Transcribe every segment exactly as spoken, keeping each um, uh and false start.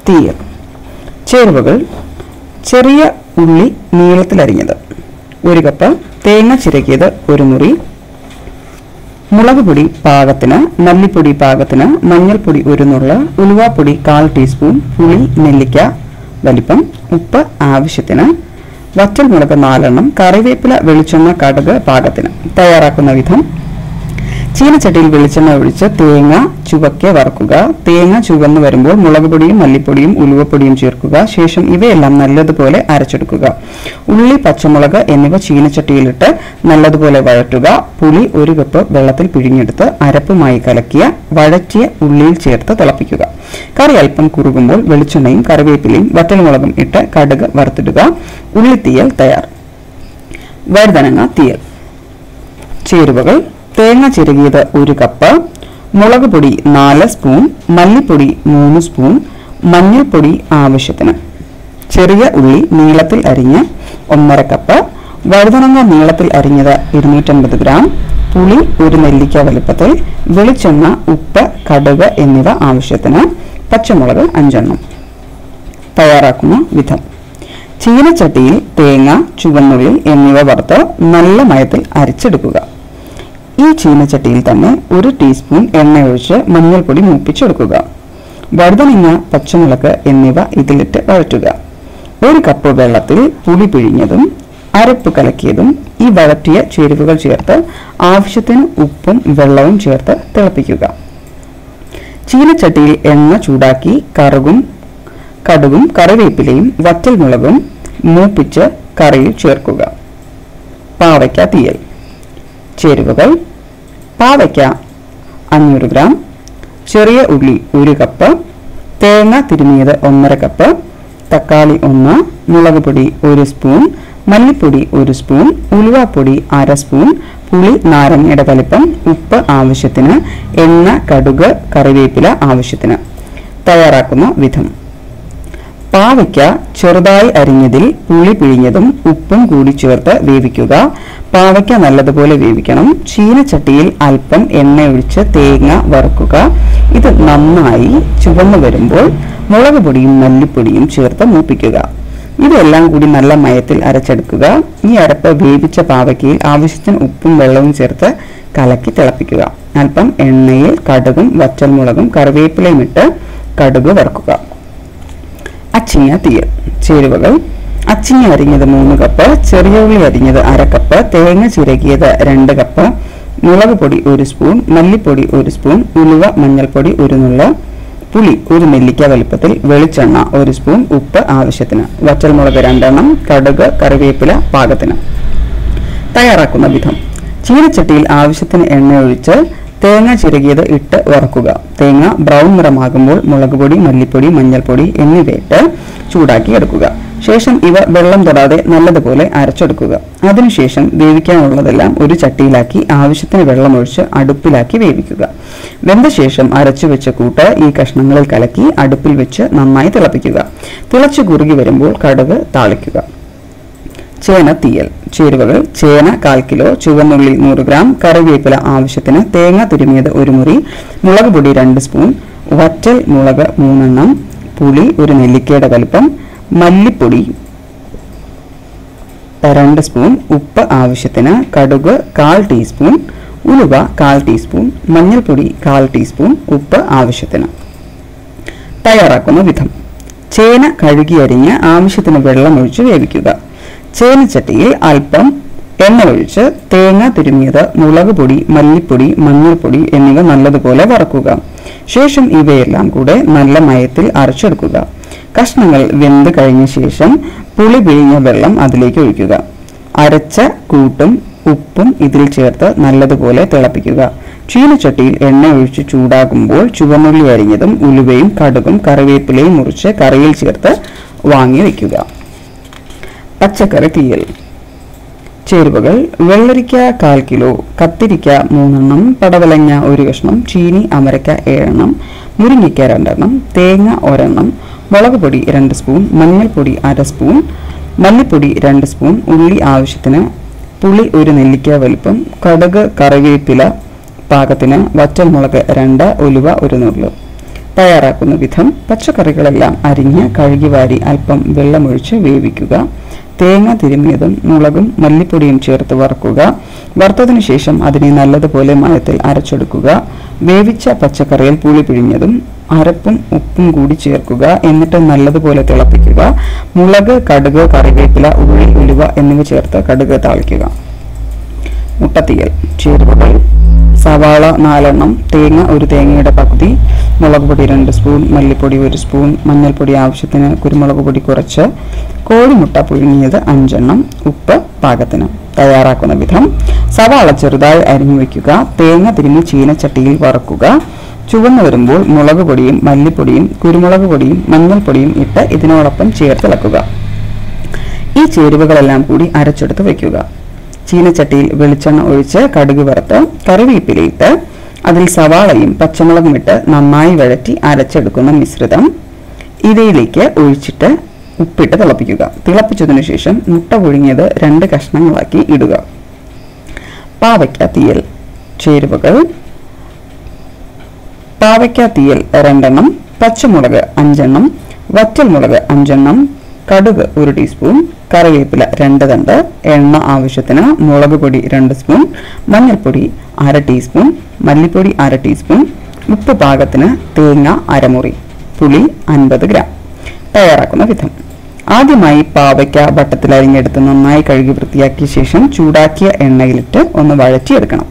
തീയൽ. ചേരുവകൾ: ചെറിയ ഉള്ളി നീളത്തിലരിഞ്ഞത് ഒരു കപ്പ്, തേങ്ങ ചിരകിയത് ഒരു മുറി, മുളക് പൊടി പാകത്തിന്, മല്ലിപ്പൊടി പാകത്തിന്, മഞ്ഞൾപ്പൊടി ഒരു നുള്ള, ഉലുവാപ്പൊടി കാൽ ടീസ്പൂൺ, പുളി നെല്ലിക്ക വലിപ്പം, ഉപ്പ് ആവശ്യത്തിന്, വറ്റൽമുളക് നാലെണ്ണം, കറിവേപ്പില, വെളിച്ചെണ്ണ, കടുക് പാകത്തിന്. തയ്യാറാക്കുന്ന വിധം: ചീനച്ചട്ടിയിൽ വെളിച്ചെണ്ണ ഒഴിച്ച് തേങ്ങ ചുവക്കെ വറുക്കുക. തേങ്ങ ചുവന്നു വരുമ്പോൾ മുളക് പൊടിയും മല്ലിപ്പൊടിയും ഉലുവപ്പൊടിയും ചേർക്കുക. ശേഷം ഇവയെല്ലാം നല്ലതുപോലെ അരച്ചെടുക്കുക. ഉള്ളി, പച്ചമുളക് എന്നിവ ചീനച്ചട്ടിയിലിട്ട് നല്ലതുപോലെ വഴറ്റുക. പുളി ഒരു കപ്പ് വെള്ളത്തിൽ പിഴിഞ്ഞെടുത്ത് അരപ്പുമായി കലക്കിയ വഴറ്റിയ ഉള്ളിയിൽ ചേർത്ത് തിളപ്പിക്കുക. കറി അല്പം കുറുകുമ്പോൾ വെളിച്ചെണ്ണയും കറിവേപ്പിലയും വറ്റൽമുളകും ഇട്ട് കടുക് വറുത്തിടുക. ഉള്ളിത്തീയൽ തയ്യാർ. വഴുതനങ്ങ തീയൽ. ചേരുവകൾ: തേങ്ങ ചിരകിയത് ഒരു കപ്പ്, മുളക് പൊടി നാല് സ്പൂൺ, മല്ലിപ്പൊടി മൂന്ന് സ്പൂൺ, മഞ്ഞൾപ്പൊടി ആവശ്യത്തിന്, ചെറിയ ഉള്ളി നീളത്തിൽ അരിഞ്ഞ് ഒന്നര കപ്പ്, വഴുതനങ്ങ നീളത്തിൽ അരിഞ്ഞത് ഇരുന്നൂറ്റമ്പത് ഗ്രാം, പുളി ഒരു നെല്ലിക്ക വലുപ്പത്തിൽ, വെളിച്ചെണ്ണ, ഉപ്പ്, കടുക് എന്നിവ ആവശ്യത്തിന്, പച്ചമുളക് അഞ്ചെണ്ണം. തയ്യാറാക്കുന്ന വിധം: ചീനച്ചട്ടിയിൽ തേങ്ങ, ചുവന്നുള്ളി എന്നിവ വറുത്ത് നല്ല മയത്തിൽ അരച്ചെടുക്കുക. ഈ ചീനച്ചട്ടിയിൽ തന്നെ ഒരു ടീസ്പൂൺ എണ്ണ ഒഴിച്ച് മഞ്ഞൾപ്പൊടി മൂപ്പിച്ചെടുക്കുക. വഴുതനങ്ങ, പച്ചമുളക് എന്നിവ ഇതിലിട്ട് വഴറ്റുക. ഒരു കപ്പ് വെള്ളത്തിൽ പുളി പിഴിഞ്ഞതും അരപ്പ് കലക്കിയതും ഈ വഴറ്റിയ ചേരുവകൾ ചേർത്ത് ആവശ്യത്തിന് ഉപ്പും വെള്ളവും ചേർത്ത് തിളപ്പിക്കുക. ചീനച്ചട്ടിയിൽ എണ്ണ ചൂടാക്കി കറുകും കടുകും കറിവേപ്പിലയും വറ്റൽമുളകും മൂപ്പിച്ച് കറിയിൽ ചേർക്കുക. പാവയ്ക്ക തീയൽ. ചേരുവകൾ: പാവയ്ക്ക അഞ്ഞൂറ് ഗ്രാം, ചെറിയ ഉള്ളി ഒരു കപ്പ്, തേങ്ങ തിരുമിയത് ഒന്നര കപ്പ്, തക്കാളി ഒന്ന്, മുളക് പൊടി ഒരു സ്പൂൺ, മല്ലിപ്പൊടി ഒരു സ്പൂൺ, ഉലുവാപ്പൊടി അര സ്പൂൺ, പുളി നാരങ്ങയുടെ വലിപ്പം, ഉപ്പ് ആവശ്യത്തിന്, എണ്ണ, കടുക്, കറിവേപ്പില ആവശ്യത്തിന്. തയ്യാറാക്കുന്ന വിധം: പാവയ്ക്ക ചെറുതായി അരിഞ്ഞതിൽ പുളി പിഴിഞ്ഞതും ഉപ്പും കൂടി ചേർത്ത് വേവിക്കുക. പാവയ്ക്ക നല്ലതുപോലെ വേവിക്കണം. ചീനച്ചട്ടിയിൽ അല്പം എണ്ണയൊഴിച്ച് തേങ്ങ വറുക്കുക. ഇത് നന്നായി ചുവന്നു വരുമ്പോൾ മുളക് പൊടിയും മല്ലിപ്പൊടിയും ചേർത്ത് മൂപ്പിക്കുക. ഇതെല്ലാം കൂടി നല്ല മയത്തിൽ അരച്ചെടുക്കുക. ഈ അരപ്പ് വേവിച്ച പാവയ്ക്കയിൽ ആവശ്യത്തിന് ഉപ്പും വെള്ളവും ചേർത്ത് കലക്കി തിളപ്പിക്കുക. അല്പം എണ്ണയിൽ കടുകും വറ്റൽമുളകും കറിവേപ്പിലയും ഇട്ട് കടുക് വറുക്കുക. അച്ചിങ്ങ തീയൽ. ചേരുവകൾ: അച്ചിങ്ങ അരിഞ്ഞത് മൂന്ന് കപ്പ്, ചെറിയ ഉള്ളി അരിഞ്ഞത് അര കപ്പ്, തേങ്ങ ചിരകിയത് രണ്ട് കപ്പ്, മുളക് പൊടി ഒരു സ്പൂൺ, മല്ലിപ്പൊടി ഒരു സ്പൂൺ, ഉലുവ മഞ്ഞൾപ്പൊടി ഒരു നുള്ള, പുളി ഒരു നെല്ലിക്ക വലുപ്പത്തിൽ, വെളിച്ചെണ്ണ ഒരു സ്പൂൺ, ഉപ്പ് ആവശ്യത്തിന്, വറ്റൽമുളക് രണ്ടെണ്ണം, കടുക്, കറിവേപ്പില പാകത്തിന്. തയ്യാറാക്കുന്ന വിധം: ചീനച്ചട്ടിയിൽ ആവശ്യത്തിന് എണ്ണ ഒഴിച്ച് തേങ്ങ ചിരകിയത് ഇട്ട് വറക്കുക. തേങ്ങ ബ്രൗൺ നിറമാകുമ്പോൾ മുളക് പൊടി, മല്ലിപ്പൊടി, മഞ്ഞൾപ്പൊടി എന്നിവയിട്ട് ചൂടാക്കി എടുക്കുക. ശേഷം ഇവ വെള്ളം തൊടാതെ നല്ലതുപോലെ അരച്ചെടുക്കുക. അതിനുശേഷം വേവിക്കാനുള്ളതെല്ലാം ഒരു ചട്ടിയിലാക്കി ആവശ്യത്തിന് വെള്ളമൊഴിച്ച് അടുപ്പിലാക്കി വേവിക്കുക. വെന്ത ശേഷം അരച്ചു വെച്ച കൂട്ട് ഈ കഷ്ണങ്ങളിൽ കലക്കി അടുപ്പിൽ വെച്ച് നന്നായി തിളപ്പിക്കുക. തിളച്ചു കുറുകി വരുമ്പോൾ കടുക് താളിക്കുക. ചേന തീയൽ. ചേരുവകൾ: ചേന കാൽ കിലോ, ചുവന്നുള്ളി നൂറ് ഗ്രാം, കറിവേപ്പില ആവശ്യത്തിന്, തേങ്ങ തിരുമിയത് ഒരു മുറി, മുളക് പൊടി രണ്ട് സ്പൂൺ, വറ്റൽ മുളക് മൂന്നെണ്ണം, പുളി ഒരു നെല്ലിക്കയുടെ വലിപ്പം, മല്ലിപ്പൊടി രണ്ട് സ്പൂൺ, ഉപ്പ് ആവശ്യത്തിന്, കടുക് കാൽ ടീസ്പൂൺ, ഉലുവ കാൽ ടീസ്പൂൺ, മഞ്ഞൾപ്പൊടി കാൽ ടീസ്പൂൺ, ഉപ്പ് ആവശ്യത്തിന്. തയ്യാറാക്കുന്ന വിധം: ചേന കഴുകി അരിഞ്ഞ് ആവശ്യത്തിന് വെള്ളം ഒഴിച്ച് വേവിക്കുക. ചേനച്ചട്ടിയിൽ അല്പം എണ്ണ ഒഴിച്ച് തേങ്ങ തിരുമിയത്, മുളക് പൊടി, മല്ലിപ്പൊടി, മഞ്ഞൾപ്പൊടി എന്നിവ നല്ലതുപോലെ വറക്കുക. ശേഷം ഇവയെല്ലാം കൂടെ നല്ല മയത്തിൽ അരച്ചെടുക്കുക. കഷ്ണങ്ങൾ വെന്ത് കഴിഞ്ഞ ശേഷം പുളി പിഴിഞ്ഞ വെള്ളം അതിലേക്ക് ഒഴിക്കുക. അരച്ച കൂട്ടും ഉപ്പും ഇതിൽ ചേർത്ത് നല്ലതുപോലെ തിളപ്പിക്കുക. ചീനച്ചട്ടിയിൽ എണ്ണ ഒഴിച്ച് ചൂടാകുമ്പോൾ ചുവന്നുള്ളി അരിഞ്ഞതും ഉലുവയും കടുകും കറിവേപ്പിലയും മുറിച്ച് കറിയിൽ ചേർത്ത് വാങ്ങി വയ്ക്കുക. പച്ചക്കറി തീയൽ. ചേരുവകൾ: വെള്ളരിക്ക കാൽ കിലോ, കത്തിരിക്ക മൂന്നെണ്ണം, പടവലങ്ങ ഒരു കഷ്ണം, ചീനി അമരക്ക ഏഴെണ്ണം, മുരിങ്ങയ്ക്ക രണ്ടെണ്ണം, തേങ്ങ ഒരെണ്ണം, മുളക് പൊടി രണ്ട് സ്പൂൺ, മഞ്ഞൾപ്പൊടി അര സ്പൂൺ, മല്ലിപ്പൊടി രണ്ട് സ്പൂൺ, ഉള്ളി ആവശ്യത്തിന്, പുളി ഒരു നെല്ലിക്ക വലുപ്പം, കടുക് കറിവേപ്പില പാകത്തിന്, വറ്റൽമുളക് രണ്ട്, ഉലുവ ഒരു നുള്ളു. തയ്യാറാക്കുന്ന വിധം: പച്ചക്കറികളെല്ലാം അരിഞ്ഞ് കഴുകി വാരി അല്പം വെള്ളമൊഴിച്ച് വേവിക്കുക. തേങ്ങ തിരുമ്മിയതും മുളകും മല്ലിപ്പൊടിയും ചേർത്ത് വറുക്കുക. വറുത്തതിനു ശേഷം അതിനെ നല്ലതുപോലെ മയത്തിൽ അരച്ചെടുക്കുക. വേവിച്ച പച്ചക്കറിയിൽ പുളി പിഴിഞ്ഞതും അരപ്പും ഉപ്പും കൂടി ചേർക്കുക. എന്നിട്ട് നല്ലതുപോലെ തിളപ്പിക്കുക. മുളക്, കടുക്, കറിവേപ്പില, ഉള്ളി, ഉലുവ എന്നിവ ചേർത്ത് കടുക് താളിക്കുക. മുട്ടത്തീയൽ. ചേരുവകൾ: സവാള നാലെണ്ണം, തേങ്ങ ഒരു തേങ്ങയുടെ പകുതി, മുളക് പൊടി രണ്ട് സ്പൂൺ, മല്ലിപ്പൊടി ഒരു സ്പൂൺ, മഞ്ഞൾപ്പൊടി ആവശ്യത്തിന്, കുരുമുളക് പൊടി കുറച്ച്, കോഴിമുട്ട പുഴുങ്ങിയത് അഞ്ചെണ്ണം, ഉപ്പ് പാകത്തിന്. തയ്യാറാക്കുന്ന വിധം: സവാള ചെറുതായി അരിഞ്ഞു വയ്ക്കുക. തേങ്ങ തിരുമ്മി ചീനച്ചട്ടിയിൽ വറുക്കുക. ചുവന്നു വരുമ്പോൾ മുളക് പൊടിയും മല്ലിപ്പൊടിയും കുരുമുളക് പൊടിയും മഞ്ഞൾപ്പൊടിയും ഇട്ട് ഇതിനോടൊപ്പം ചേർത്തിളക്കുക. ഈ ചേരുവകളെല്ലാം കൂടി അരച്ചെടുത്ത് വയ്ക്കുക. ചീനച്ചട്ടിയിൽ വെളിച്ചെണ്ണ ഒഴിച്ച് കടുക് വറുത്ത് കറിവേപ്പിലയിട്ട് അതിൽ സവാളയും പച്ചമുളകും ഇട്ട് നന്നായി വഴറ്റി അരച്ചെടുക്കുന്ന മിശ്രിതം ഇവയിലേക്ക് ഒഴിച്ചിട്ട് ഉപ്പിട്ട് തിളപ്പിക്കുക. തിളപ്പിച്ചതിനു ശേഷം മുട്ട പുഴുങ്ങിയത് രണ്ട് കഷ്ണങ്ങളാക്കി ഇടുക. പാവയ്ക്ക തീയൽ. ചേരുവകൾ: പാവയ്ക്ക തീയൽ രണ്ടെണ്ണം, പച്ചമുളക് അഞ്ചെണ്ണം, വറ്റൽമുളക് അഞ്ചെണ്ണം, കടുക് ഒരു ടീസ്പൂൺ, കറിവേപ്പില രണ്ട് തണ്ട്, എണ്ണ ആവശ്യത്തിന്, മുളക് പൊടി രണ്ട് സ്പൂൺ, മഞ്ഞൾപ്പൊടി അര ടീസ്പൂൺ, മല്ലിപ്പൊടി അര ടീസ്പൂൺ, ഉപ്പ് പാകത്തിന്, തേങ്ങ അരമുറി, പുളി അൻപത് ഗ്രാം. തയ്യാറാക്കുന്ന വിധം: ആദ്യമായി പാവയ്ക്ക വട്ടത്തിൽ അരിഞ്ഞെടുത്ത് നന്നായി കഴുകി വൃത്തിയാക്കിയ ശേഷം ചൂടാക്കിയ എണ്ണയിലിട്ട് ഒന്ന് വഴറ്റിയെടുക്കണം.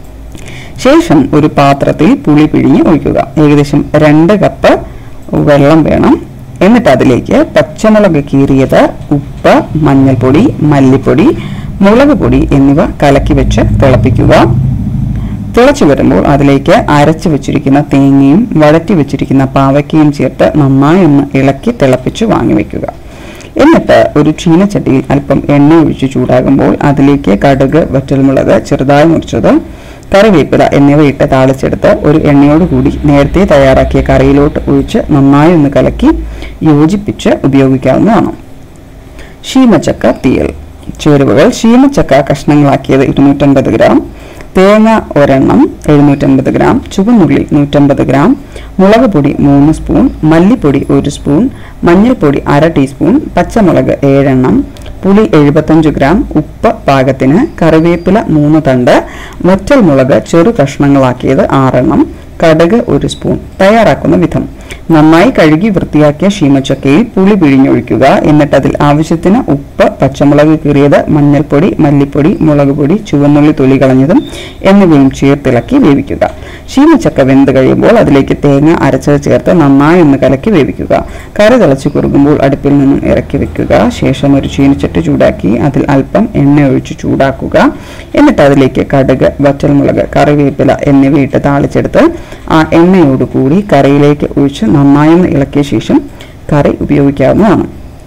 ശേഷം ഒരു പാത്രത്തിൽ പുളി പിഴിഞ്ഞ് ഒഴിക്കുക. ഏകദേശം രണ്ട് കപ്പ് വെള്ളം വേണം. എന്നിട്ട് അതിലേക്ക് പച്ചമുളക് കീറിയത്, ഉപ്പ്, മഞ്ഞൾപ്പൊടി, മല്ലിപ്പൊടി, മുളക് പൊടി എന്നിവ കലക്കി വെച്ച് തിളപ്പിക്കുക. തിളച്ചു വരുമ്പോൾ അതിലേക്ക് അരച്ചു വെച്ചിരിക്കുന്ന തേങ്ങയും വഴറ്റി വെച്ചിരിക്കുന്ന പാവയ്ക്കയും ചേർത്ത് നന്നായി ഒന്ന് ഇളക്കി തിളപ്പിച്ച് വാങ്ങി വയ്ക്കുക. എന്നിട്ട് ഒരു ചീനച്ചട്ടിയിൽ അല്പം എണ്ണ ഒഴിച്ച് ചൂടാകുമ്പോൾ അതിലേക്ക് കടുക്, വറ്റൽമുളക് ചെറുതായി മുറിച്ചത്, കറിവേപ്പില എന്നിവ ഇട്ട് താളിച്ചെടുത്ത് ഒരു എണ്ണയോടുകൂടി നേരത്തെ തയ്യാറാക്കിയ കറിയിലോട്ട് ഒഴിച്ച് നന്നായി ഒന്ന് കലക്കി യോജിപ്പിച്ച് ഉപയോഗിക്കാവുന്നതാണ്. ശീമച്ചക്ക തീയൽ. ചേരുവകൾ: ശീമച്ചക്ക കഷ്ണങ്ങളാക്കിയത് ഇരുന്നൂറ്റമ്പത് ഗ്രാം, തേങ്ങ ഒരെണ്ണം എഴുന്നൂറ്റമ്പത് ഗ്രാം, ചുവന്നുള്ളി നൂറ്റമ്പത് ഗ്രാം, മുളക് പൊടി മൂന്ന് സ്പൂൺ, മല്ലിപ്പൊടി ഒരു സ്പൂൺ, മഞ്ഞൾപ്പൊടി അര ടീസ്പൂൺ, പച്ചമുളക് ഏഴെണ്ണം, പുളി എഴുപത്തഞ്ച് ഗ്രാം, ഉപ്പ് പാകത്തിന്, കറിവേപ്പില മൂന്ന് തണ്ട്, വറ്റൽമുളക് ചെറു കഷ്ണങ്ങളാക്കിയത് ആറെണ്ണം, കടുക് ഒരു സ്പൂൺ. തയ്യാറാക്കുന്ന വിധം: നന്നായി കഴുകി വൃത്തിയാക്കിയ ശീമച്ചക്കയിൽ പുളി പിഴിഞ്ഞൊഴിക്കുക. എന്നിട്ട് അതിൽ ആവശ്യത്തിന് ഉപ്പ്, പച്ചമുളക് കീറിയത്, മഞ്ഞൾപ്പൊടി, മല്ലിപ്പൊടി, മുളക് പൊടി, ചുവന്നുള്ളി തൊലി കളഞ്ഞതും എന്നിവയും ചേർത്തിളക്കി വേവിക്കുക. ശീമച്ചക്ക വെന്ത് കഴിയുമ്പോൾ അതിലേക്ക് തേങ്ങ അരച്ചത് ചേർത്ത് നന്നായി ഒന്ന് കലക്കി വേവിക്കുക. കറി തിളച്ച് കുറുകുമ്പോൾ അടുപ്പിൽ നിന്നും ഇറക്കി വെക്കുക. ശേഷം ഒരു ചീനച്ചട്ടി ചൂടാക്കി അതിൽ അല്പം എണ്ണ ഒഴിച്ച് ചൂടാക്കുക. എന്നിട്ട് അതിലേക്ക് കടുക്, വറ്റൽമുളക്, കറിവേപ്പില എന്നിവയിട്ട് താളിച്ചെടുത്ത് ആ എണ്ണയോടുകൂടി കറിയിലേക്ക് ഒഴിച്ച് നന്നായി ഇളക്കിയ ശേഷം കറി ഉപയോഗിക്കാവുന്നതാണ്.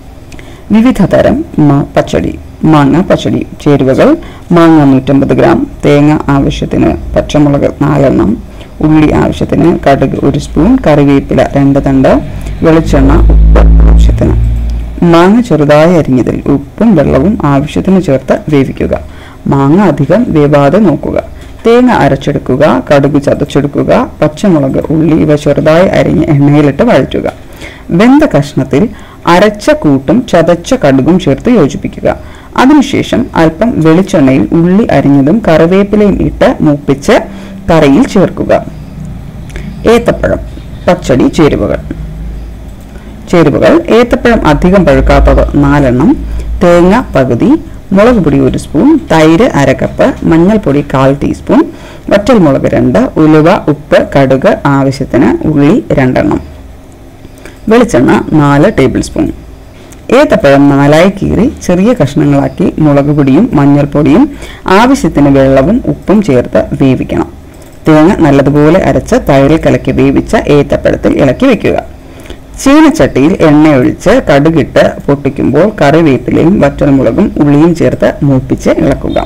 വിവിധ തരം പച്ചടി. മാങ്ങ പച്ചടി. ചേരുവകൾ: മാങ്ങ നൂറ്റമ്പത് ഗ്രാം, തേങ്ങ ആവശ്യത്തിന്, പച്ചമുളക് നാലെണ്ണം, ഉള്ളി ആവശ്യത്തിന്, കടുക് ഒരു സ്പൂൺ, കറിവേപ്പില രണ്ട് തണ്ട്, വെളിച്ചെണ്ണ, ഉപ്പ് ആവശ്യത്തിന്. മാങ്ങ ചെറുതായി അരിഞ്ഞതിൽ ഉപ്പും വെള്ളവും ആവശ്യത്തിന് ചേർത്ത് വേവിക്കുക. മാങ്ങ അധികം വേവാതെ നോക്കുക. തേങ്ങ അരച്ചെടുക്കുക. കടുക് ചതച്ചെടുക്കുക. പച്ചമുളക്, ഉള്ളി ഇവ ചെറുതായി അരിഞ്ഞ് എണ്ണയിലിട്ട് വഴറ്റുക. വെന്ത കഷ്ണത്തിൽ അരച്ച കൂട്ടും ചതച്ച കടുകും ചേർത്ത് യോജിപ്പിക്കുക. അതിനുശേഷം അല്പം വെളിച്ചെണ്ണയിൽ ഉള്ളി അരിഞ്ഞതും കറിവേപ്പിലയും ഇട്ട് മൂപ്പിച്ച് കറിയിൽ ചേർക്കുക. ഏത്തപ്പഴം പച്ചടി. ചേരുവകൾ: ചേരുവകൾ ഏത്തപ്പഴം അധികം പഴുക്കാത്തത് നാലെണ്ണം, തേങ്ങ പകുതി, മുളക് പൊടി ഒരു സ്പൂൺ, തൈര് അര കപ്പ്, മഞ്ഞൾപ്പൊടി കാൽ ടീസ്പൂൺ, വറ്റൽമുളക് രണ്ട്, ഉലുവ, ഉപ്പ്, കടുക് ആവശ്യത്തിന്, ഉള്ളി രണ്ടെണ്ണം, വെളിച്ചെണ്ണ നാല് ടേബിൾ സ്പൂൺ. ഏത്തപ്പഴം നാലായി കീറി ചെറിയ കഷ്ണങ്ങളാക്കി മുളക് പൊടിയും മഞ്ഞൾപ്പൊടിയും ആവശ്യത്തിന് വെള്ളവും ഉപ്പും ചേർത്ത് വേവിക്കണം. തേങ്ങ നല്ലതുപോലെ അരച്ച് തൈരിൽ കലക്കി വേവിച്ച ഏത്തപ്പഴത്തിൽ ഇളക്കി വെക്കുക. ചീനച്ചട്ടിയിൽ എണ്ണയൊഴിച്ച് കടുകിട്ട് പൊട്ടിക്കുമ്പോൾ കറിവേപ്പിലയും വറ്റൽമുളകും ഉള്ളിയും ചേർത്ത് മൂപ്പിച്ച് ഇളക്കുക.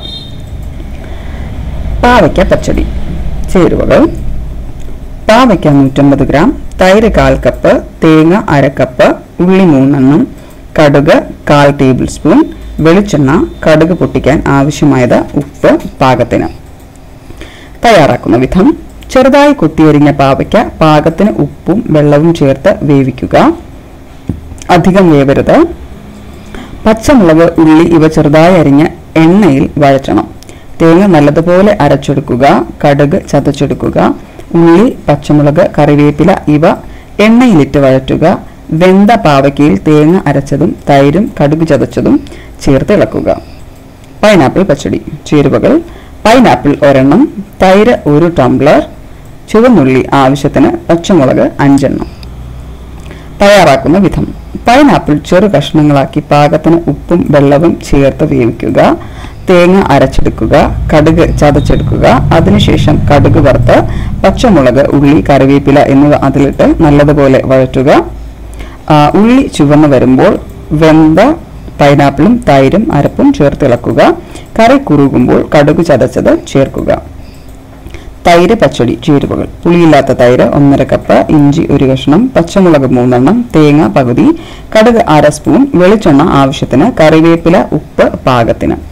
പാവയ്ക്ക പച്ചടി. ചേരുവകൾ: പാവയ്ക്ക നൂറ്റമ്പത് ഗ്രാം, തൈര് കാൽ കപ്പ്, തേങ്ങ അര കപ്പ്, ഉള്ളി മൂന്നെണ്ണം, കടുക് കാൽ ടേബിൾ സ്പൂൺ, വെളിച്ചെണ്ണ, കടുക് പൊട്ടിക്കാൻ ആവശ്യമായത്, ഉപ്പ് പാകത്തിന്. തയ്യാറാക്കുന്ന വിധം: ചെറുതായി കൊത്തിയരിഞ്ഞ പാവയ്ക്ക പാകത്തിന് ഉപ്പും വെള്ളവും ചേർത്ത് വേവിക്കുക. അധികം വേവരുത്. പച്ചമുളക്, ഉള്ളി ഇവ ചെറുതായി അരിഞ്ഞ് എണ്ണയിൽ വഴറ്റണം. തേങ്ങ നല്ലതുപോലെ അരച്ചെടുക്കുക. കടുക് ചതച്ചെടുക്കുക. ഉള്ളി, പച്ചമുളക്, കറിവേപ്പില ഇവ എണ്ണയിലിട്ട് വഴറ്റുക. വെന്ത പാവയ്ക്കയിൽ തേങ്ങ അരച്ചതും തൈരും കടുക് ചതച്ചതും ചേർത്ത് ഇളക്കുക. പൈനാപ്പിൾ പച്ചടി. ചേരുവകൾ: പൈനാപ്പിൾ ഒരെണ്ണം, തൈര് ഒരു ടംബ്ലർ, ചുവന്നുള്ളി ആവശ്യത്തിന്, പച്ചമുളക് അഞ്ചെണ്ണം. തയ്യാറാക്കുന്ന വിധം: പൈനാപ്പിൾ ചെറു കഷ്ണങ്ങളാക്കി പാകത്തിന് ഉപ്പും വെള്ളവും ചേർത്ത് വേവിക്കുക. തേങ്ങ അരച്ചെടുക്കുക. കടുക് ചതച്ചെടുക്കുക. അതിനുശേഷം കടുക് വറുത്ത് പച്ചമുളക്, ഉള്ളി, കറിവേപ്പില എന്നിവ അതിലിട്ട് നല്ലതുപോലെ വഴറ്റുക. ഉള്ളി ചുവന്ന് വരുമ്പോൾ വെന്ത പൈനാപ്പിളും തൈരും അരപ്പും ചേർത്തിളക്കുക. കറി കുറുകുമ്പോൾ കടുക് ചതച്ചത് ചേർക്കുക. തൈര് പച്ചടി. ചേരുവകൾ: പുളിയില്ലാത്ത തൈര് ഒന്നര കപ്പ്, ഇഞ്ചി ഒരു കഷ്ണം, പച്ചമുളക് മൂന്നെണ്ണം, തേങ്ങ പകുതി, കടുക് അര സ്പൂൺ, വെളിച്ചെണ്ണ ആവശ്യത്തിന്, കറിവേപ്പില, ഉപ്പ് പാകത്തിന്.